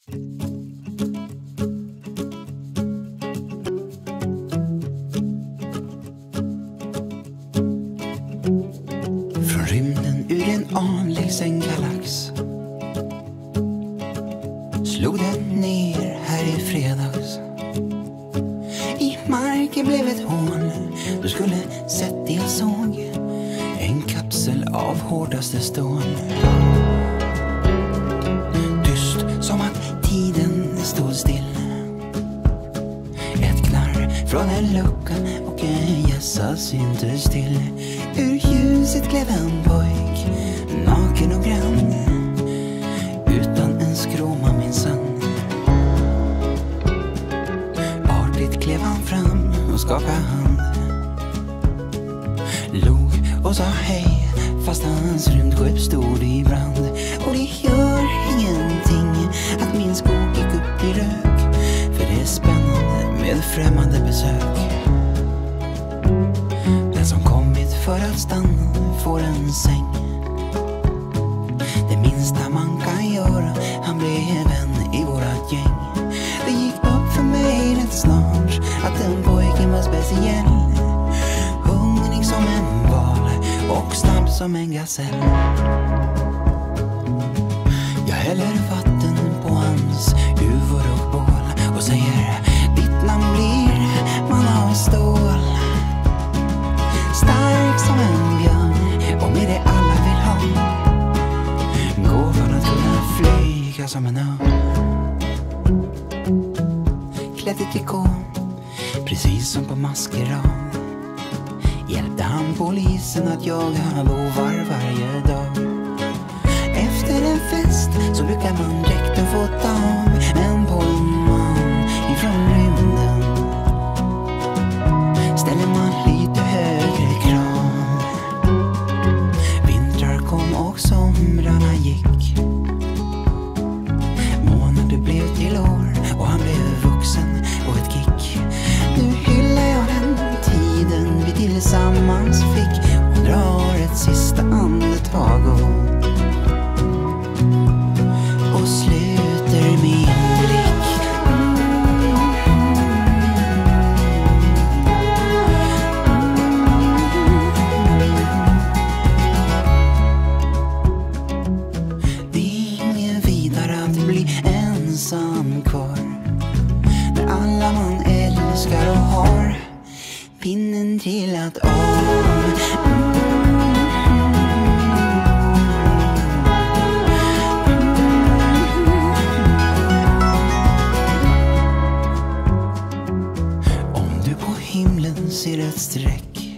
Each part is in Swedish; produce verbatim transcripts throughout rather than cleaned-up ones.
Från rymden ur en avlägsen galax slog den ner här i fredags. I marken blev ett hål. Du skulle sett det jag såg. En kapsel av hårdaste stål. Tyst som att tiden stod still. Ett knarr från en lucka och en gässa syntes till. Ur ljuset klev en pojk, naken och grann, utan en skråma minsann. Artigt klev han fram och skakade hand. Log och sa hej fast hans rymdskepp stod i brand. Och det gör ingenting att min skog gick upp i rök, för det är spännande med främmande besök. Den som kommit för att stanna får en säng. Det minsta man kan göra, han blev vän i vårat gäng. Det gick upp för mig rätt snart att den pojken var speciell. Hungrig som en val och snabb som en gasell. Jag häller vatten på hans huvud och bål och säger: ditt namn blir man av stål. Stark som en björn och med det alla vill ha. Gåvan att kunna flyga som en örn. Klädd i trikå, precis som på maskerad, hjälpte han polisen att jaga bovar varje dag. Efter en fest så brukar man dräkten få tag en på en man ifrån rymden. Ställer man lite högre krav. Vintrar kom och somrarna gick. Månader blev till år och han blev vuxen och ett kick. Nu hyllar jag den tiden vi tillsammans fick och drar ett sista andetag och, och sluter min blick. Det är ingen vidare att bli ensam kvar när alla man älskar och har pinnen till att av. Om du på himlen ser ett streck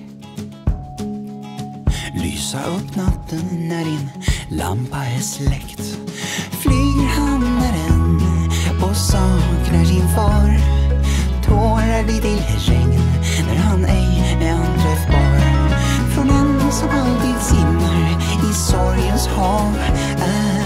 lysa upp natten när din lampa är släckt, flyger han med den och saknar sin far. Tårar blir till regn när han ej är anträffbar. Från en som alltid simmar i sorgens hav är